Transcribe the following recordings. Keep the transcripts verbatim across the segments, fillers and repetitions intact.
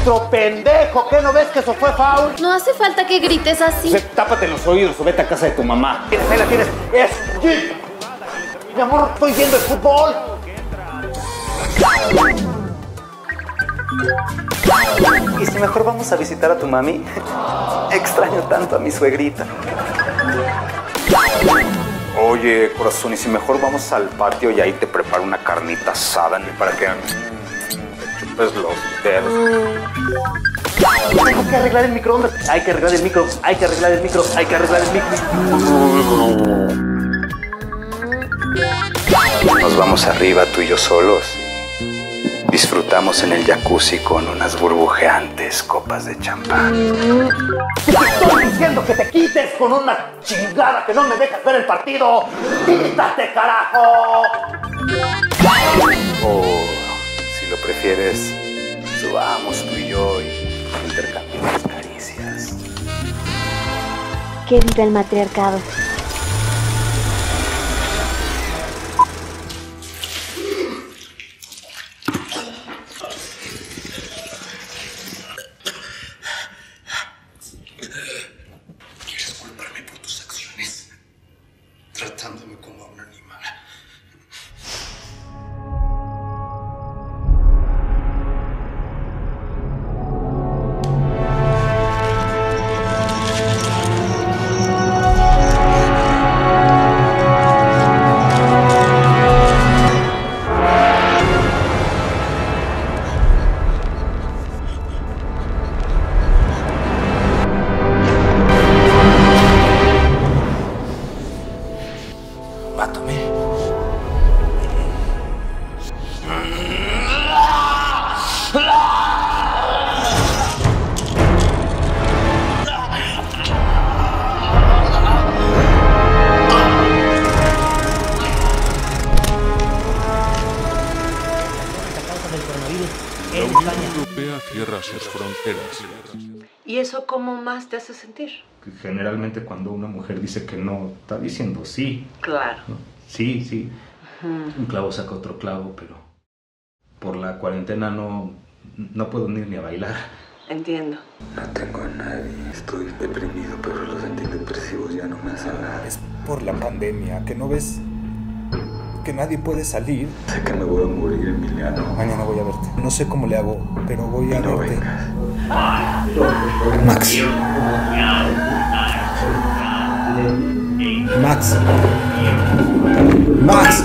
árbitro pendejo! ¿Qué no ves que eso fue foul? No hace falta que grites así. Se, tápate los oídos o vete a casa de tu mamá. Ahí la tienes. Es... Mi amor, estoy viendo el fútbol. ¿Y si mejor vamos a visitar a tu mami? Extraño tanto a mi suegrita. Oye, corazón, ¿y si mejor vamos al patio y ahí te preparo una carnita asada para que te chupes los dedos? Tengo que arreglar el microondas. Hay que arreglar el micro, hay que arreglar el micro, hay que arreglar el micro. Nos vamos arriba tú y yo solos. Disfrutamos en el jacuzzi con unas burbujeantes copas de champán. Te estoy diciendo que te quites con una chingada que no me dejas ver el partido. ¡Quítate, carajo! O, si lo prefieres, subamos tú y yo y intercambiemos caricias. Que viva el matriarcado. ¿Quieres culparme por tus acciones? Tratándome como a un animal. Mátame. La Unión Europea cierra sus fronteras. ¿Y eso cómo más te hace sentir? Generalmente cuando una mujer dice que no, está diciendo sí. Claro. ¿No? Sí, sí. Uh-huh. Un clavo saca otro clavo, pero por la cuarentena no, no puedo ir ni a bailar. Entiendo. No tengo a nadie. Estoy deprimido, pero los antidepresivos ya no me hacen nada. Es por la pandemia, que no ves que nadie puede salir. Sé que me voy a morir, Emiliano. Mañana voy a verte. No sé cómo le hago, pero voy a No verte. vengas. Max. Max. Max.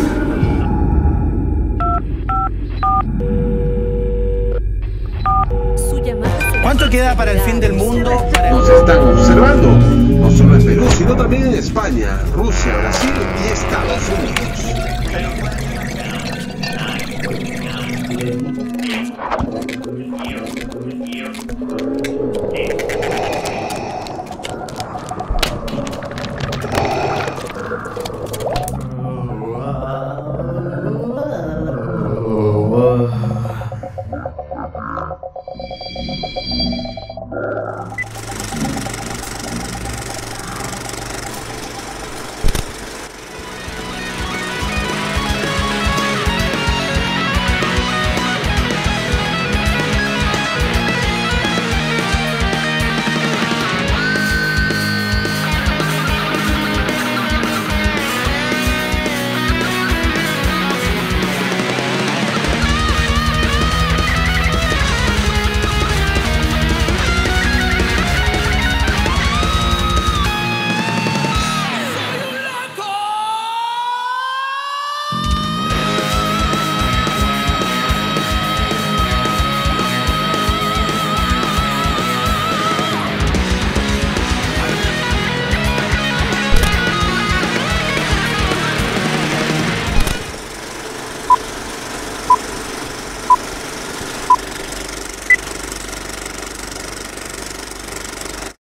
¿Cuánto queda para el fin del mundo? Nos están observando, no solo en Perú, sino también en España, Rusia, Brasil y Estados Unidos.